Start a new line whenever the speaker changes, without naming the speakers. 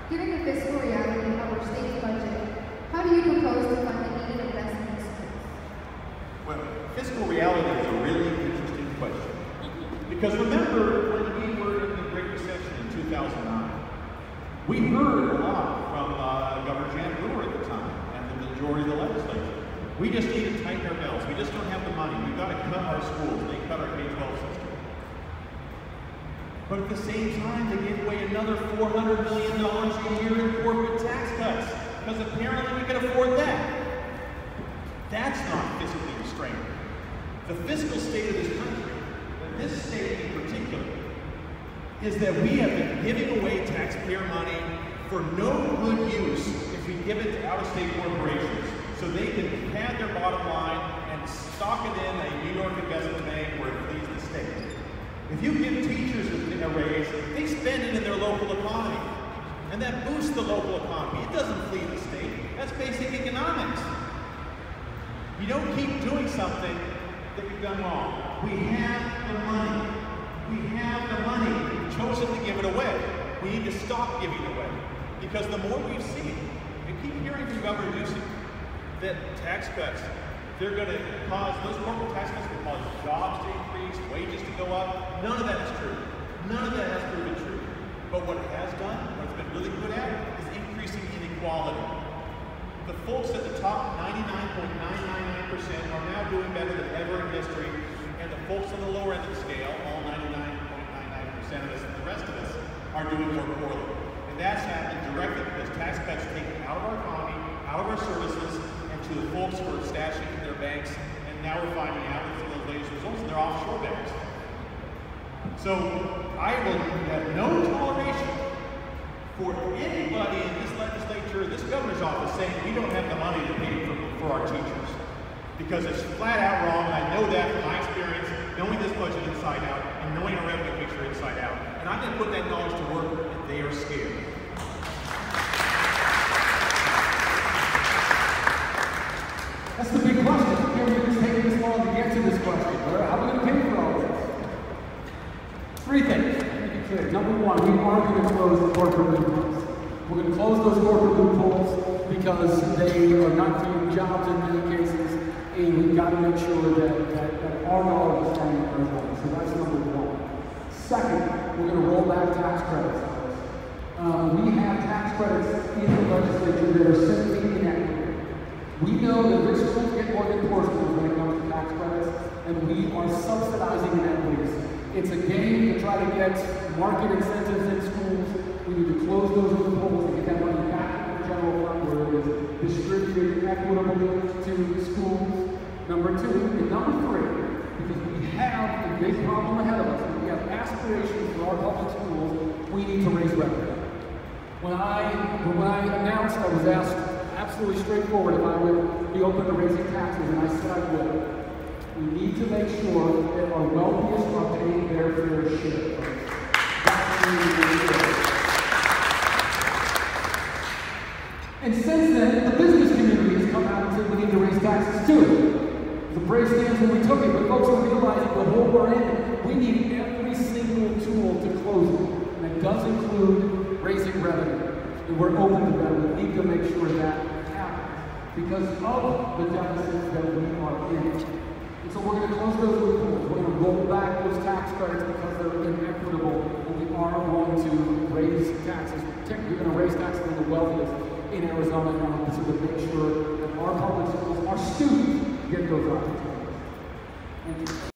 Given the fiscal reality of our state's budget, how do you propose to fund the needed investment in schools?
Well, fiscal reality is a really interesting question. Because remember when we were in the Great Recession in 2009, we heard a lot from Governor Jan Brewer at the time and the majority of the legislature. We just need to tighten our belts. We just don't have the money. We've got to cut our schools. They cut our K-12 system. But at the same time, they gave away another $400 million a year in corporate tax cuts, because apparently we can afford that. That's not fiscally restrained. The fiscal state of this country, and this state in particular, is that we have been giving away taxpayer money for no good use if we give it to out-of-state corporations so they can pad their bottom line and stock it in a New York investment bank where it pleases the state. If you give teachers a raise, they spend it in their local economy. And that boosts the local economy. It doesn't flee the state. That's basic economics. You don't keep doing something that you've done wrong. We have the money. We have the money. We've chosen to give it away. We need to stop giving it away. Because the more we've seen, and keep hearing from Governor Ducey, that tax cuts, they're going to cause, those corporate tax cuts will cause jobs to increase, wages to go up. None of that is true. None of that has proven true. But what it has done, what it's been really good at, is increasing inequality. The folks at the top 99.999% are now doing better than ever in history, and the folks on the lower end of the scale, all 99.99% of us and the rest of us, are doing more poorly. And that's happened directly because tax cuts taken out of our economy, out of our services, and to the folks who are stashing in their banks, and now we're finding out that some of those latest results, they're offshore banks. So I will have no toleration for anybody in this legislature, this governor's office, saying we don't have the money to pay for our teachers. Because it's flat out wrong, and I know that from my experience, knowing this budget inside out, and knowing our revenue picture inside out. And I'm going to put that knowledge to work, and they are scared.
That's the big question. Can't we just take this long to get to this question? How are we going to pay for all this? Three things. Make it clear. Number one, we are going to close the corporate loopholes. We're going to close those corporate loopholes because they are not creating jobs in many cases, and we've got to make sure that our dollars are staying in our home. So that's number one. Second, we're going to roll back tax credits. We have tax credits in the legislature that are simply inequitable. We know that rich schools get more than poor schools when it comes to tax credits, and we are subsidizing inequities. It's a game to try to get market incentives in schools. We need to close those loopholes and get that money back in the general fund where it is distributed equitably to schools. Number two, and number three, because we have a big problem ahead of us, and we have aspirations for our public schools, we need to raise revenue. When I announced, I was asked absolutely straightforward if I would be open to raising taxes, and I said I would. We need to make sure that our wealthiest are paying their fair share. That's what we need to do. And since then, the business community has come out and said we need to raise taxes too. It was a brave stance when we took it, but folks are realizing the hole we're in, we need every single tool to close it. And it does include raising revenue. And we're open to that. We need to make sure that happens because of the deficits that we are in. And so we're going to close those loopholes. We're going to roll back those tax credits because they're inequitable, and we are going to raise taxes. We're going to raise taxes on the wealthiest in Arizona now to make sure that our public schools, our students, get those opportunities. Thank you.